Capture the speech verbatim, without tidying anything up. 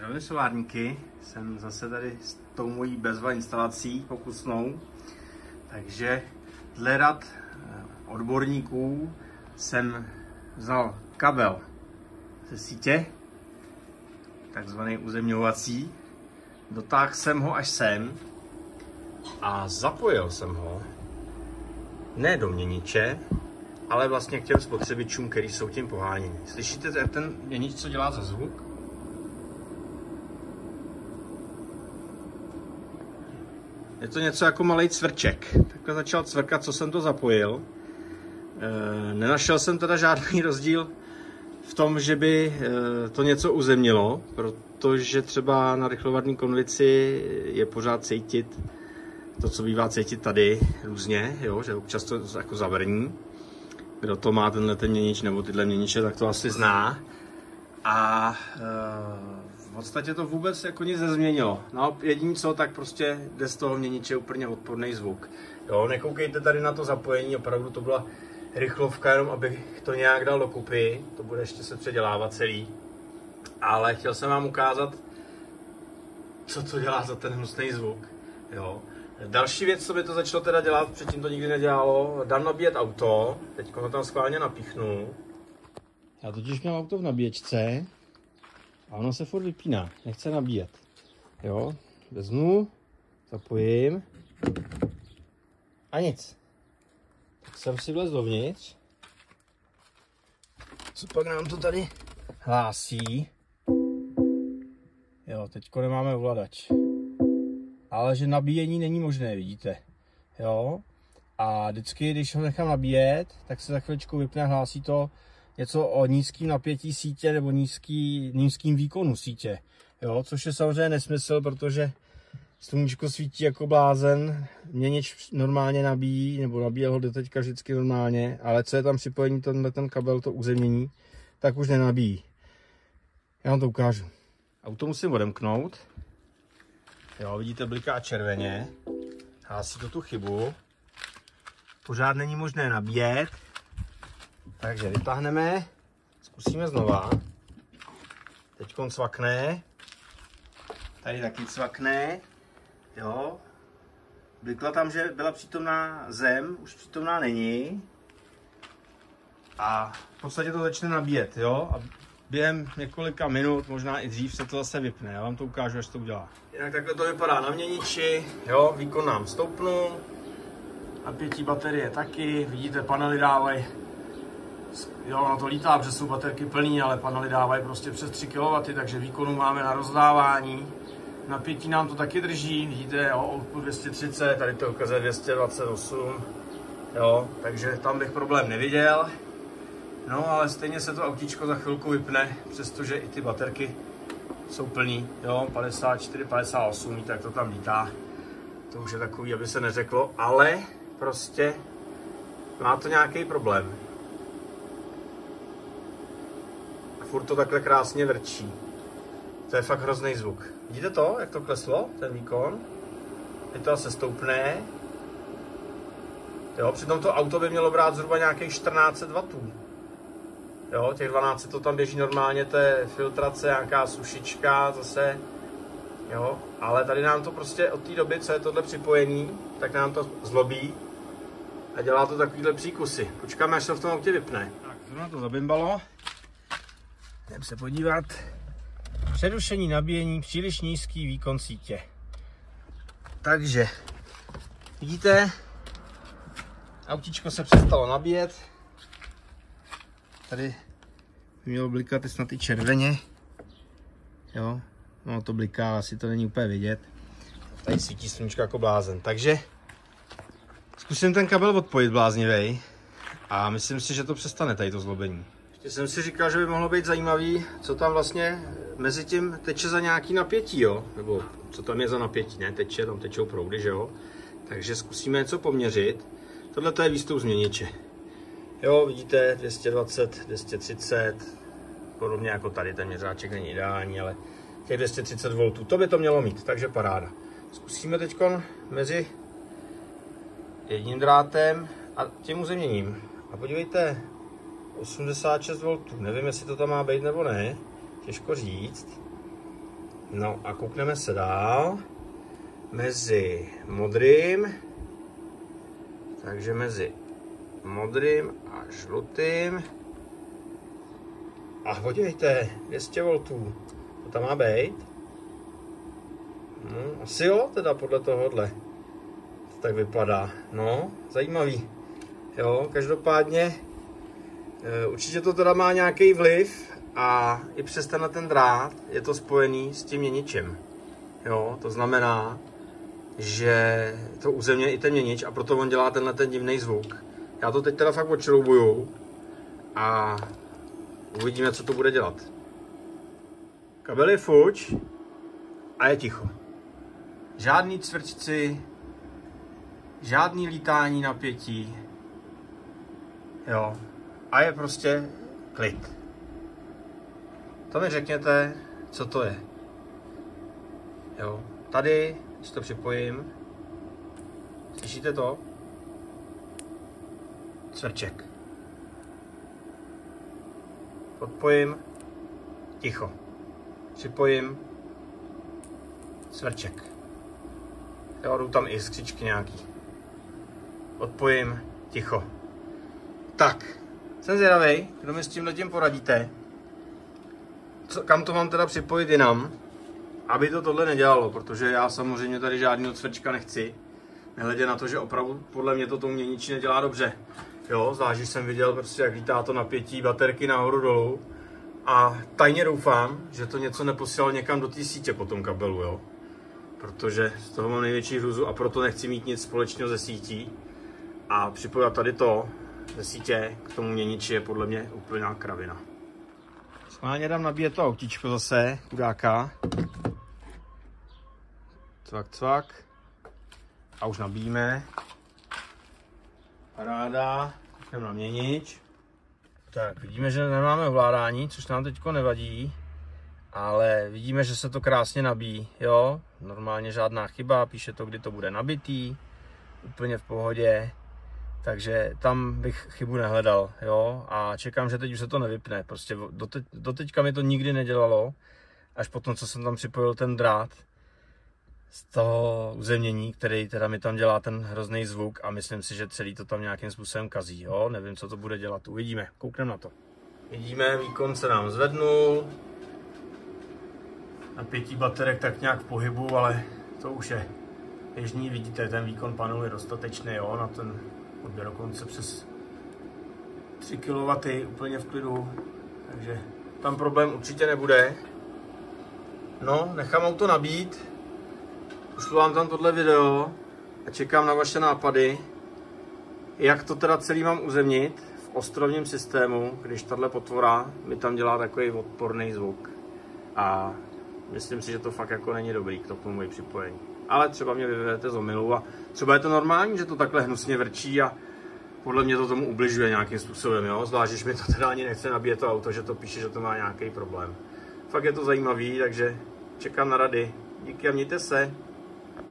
Zdravím solárníky, jsem zase tady s tou mojí bezva instalací pokusnou, takže dle rad odborníků jsem vzal kabel ze sítě, takzvaný uzemňovací, dotáhl jsem ho až sem a zapojil jsem ho ne do měniče, ale vlastně k těm spotřebičům, který jsou tím poháněni. Slyšíte, jak ten měnič co dělá za zvuk? Je to něco jako malej cvrček. Takhle začal cvrkat, co jsem to zapojil. E, nenašel jsem teda žádný rozdíl v tom, že by to něco uzemnilo, protože třeba na rychlovarné konvici je pořád cítit to, co bývá cítit tady různě, jo, že občas to jako zavrní. Kdo to má tenhle ten měnič nebo tyhle měniče, tak to asi zná. A e, v podstatě to vůbec jako nic nezměnilo. No, jediné co, tak prostě jde z toho měniče úplně odporný zvuk. Jo, nekoukejte tady na to zapojení, opravdu to byla rychlovka, jenom abych to nějak dal dokupy. To bude ještě se předělávat celý. Ale chtěl jsem vám ukázat, co to dělá za ten hnusný zvuk. Jo. Další věc, co by to začalo teda dělat, předtím to nikdy nedělalo, dám nabíjet auto, teď ho tam schválně napíchnu. Já totiž měl auto v nabíječce a ono se furt vypíná, nechce nabíjet. Jo, vezmu, zapojím a nic. Tak jsem si vlez dovnitř. Co pak nám to tady hlásí? Jo, teďko nemáme ovladač. Ale že nabíjení není možné, vidíte. Jo? A vždycky, když ho nechám nabíjet, tak se za chviličku vypne, hlásí to něco o nízkém napětí sítě nebo nízký, nízkým výkonu sítě. Jo? Což je samozřejmě nesmysl, protože sluníčko svítí jako blázen, měnič normálně nabíjí, nebo nabíjel ho do teďka vždycky normálně, ale co je tam připojení, tenhle ten kabel, to uzemnění, tak už nenabíjí. Já vám to ukážu. Auto musím odemknout. Jo, vidíte, bliká červeně, hlásí to tu chybu, pořád není možné nabíjet, takže vytáhneme, zkusíme znova, teď cvakne, tady taky cvakne, jo, blikla tam, že byla přítomná zem, už přítomná není a v podstatě to začne nabíjet, jo. A během několika minut, možná i dřív, se to zase vypne. Já vám to ukážu, až to udělá. Jinak takhle to vypadá na měniči. Jo, výkon nám stoupnul. Napětí baterie taky. Vidíte, panely dávají. Jo, ono to lítá, protože jsou baterky plný, ale panely dávají prostě přes tři kilowatthy, takže výkonu máme na rozdávání. Napětí nám to taky drží. Vidíte, jo, output dvě stě třicet, tady to ukazuje dvě stě dvacet osm. Jo, takže tam bych problém neviděl. No, ale stejně se to autíčko za chvilku vypne, přestože i ty baterky jsou plný, jo, padesát čtyři, padesát osm, víte, jak to tam lítá. To už je takový, aby se neřeklo, ale prostě má to nějaký problém. A furt to takhle krásně vrčí. To je fakt hrozný zvuk. Vidíte to, jak to kleslo, ten výkon? Teď to se stoupne. Jo, přitom to auto by mělo brát zhruba nějakých čtrnáct set wattů. Jo, těch dvanáct to tam běží normálně, to je filtrace, nějaká sušička zase, jo, ale tady nám to prostě od té doby, co je tohle připojený, tak nám to zlobí a dělá to takovýhle příkusy. Počkáme, až se v tom autě vypne. Tak, zrovna to zabimbalo. Jdeme se podívat. Přerušení nabíjení, příliš nízký výkon sítě. Takže, vidíte, autíčko se přestalo nabíjet. Tady mělo blikat snad i červeně, jo, no to bliká, asi to není úplně vidět. Tady svítí sluníčko jako blázen, takže zkusím ten kabel odpojit bláznivej a myslím si, že to přestane tady to zlobení. Ještě jsem si říkal, že by mohlo být zajímavý, co tam vlastně mezi tím teče za nějaký napětí, jo, nebo co tam je za napětí, ne, teče, tam tečou proudy, že jo, takže zkusíme něco poměřit. Tohle to je výstup z měniče. Jo, vidíte, dvě stě dvacet, dvě stě třicet, podobně jako tady, ten měřáček není ideální, ale těch dvě stě třicet voltů, to by to mělo mít, takže paráda. Zkusíme teď mezi jedním drátem a tím uzemněním. A podívejte, osmdesát šest voltů, nevím, jestli to tam má být nebo ne, těžko říct. No a koukneme se dál. Mezi modrým, takže mezi modrým a žlutým. A podívejte, dvě stě voltů, to tam má být. No, asi jo, teda podle tohohle. To tak vypadá, no, zajímavý. Jo, každopádně, určitě to teda má nějaký vliv a i přes tenhle ten drát je to spojený s tím měničem. Jo, to znamená, že to uzemňuje i ten měnič a proto on dělá tenhle ten divný zvuk. Já to teď teda fakt odšroubuju a uvidíme, co to bude dělat. Kabel je fuč a je ticho. Žádný cvrčci, žádný lítání napětí. Jo. A je prostě klid. To mi řekněte, co to je. Jo. Tady, když to připojím, slyšíte to? Cvrček. Odpojím, ticho. Připojím, cvrček. Jo, jdou tam i skřičky nějaký. Odpojím, ticho. Tak, jsem zvědavej, kdo mi s tímhletím poradíte. Co, kam to mám teda připojit jinam, aby to tohle nedělalo, protože já samozřejmě tady žádného cvrčka nechci. Nehledě na to, že opravdu podle mě to tomu měniči nedělá dobře. Jo, zvlášť, že jsem viděl prostě, jak lítá to napětí baterky nahoru dolů. A tajně doufám, že to něco neposílal někam do té sítě po tom kabelu, jo. Protože z toho mám největší hruzu a proto nechci mít nic společného ze sítí. A připojit tady to ze sítě k tomu měniči je podle mě úplná kravina. Schválně dám nabíjet to autíčko zase, chudáka. Cvak, cvak. A už nabíjíme. Paráda. Jdeme na měnič. Tak, vidíme, že nemáme ovládání, což nám teďko nevadí. Ale vidíme, že se to krásně nabíjí, jo. Normálně žádná chyba, píše to, kdy to bude nabitý. Úplně v pohodě. Takže tam bych chybu nehledal, jo. A čekám, že teď už se to nevypne. Prostě doteď, doteďka mi to nikdy nedělalo. Až potom, co jsem tam připojil ten drát z toho uzemnění, který teda mi tam dělá ten hrozný zvuk a myslím si, že celý to tam nějakým způsobem kazí, jo. Nevím, co to bude dělat, uvidíme, koukneme na to. Vidíme, výkon se nám zvednul. Napětí baterek tak nějak v pohybu, ale to už je běžný. Vidíte, ten výkon panelu je dostatečný, jo, na ten odběr dokonce přes tři kilowatty, úplně v klidu, takže tam problém určitě nebude. No, nechám auto nabít, pošlu vám tam tohle video a čekám na vaše nápady, jak to teda celý mám uzemnit v ostrovním systému, když tahle potvora mi tam dělá takový odporný zvuk. A myslím si, že to fakt jako není dobrý k tomu připojení. Ale třeba mě vyvedete z omylu a třeba je to normální, že to takhle hnusně vrčí a podle mě to tomu ubližuje nějakým způsobem, jo? Zvlášť, když mi to teda ani nechce nabíjet to auto, že to píše, že to má nějaký problém. Fakt je to zajímavý, takže čekám na rady. Díky a mějte se.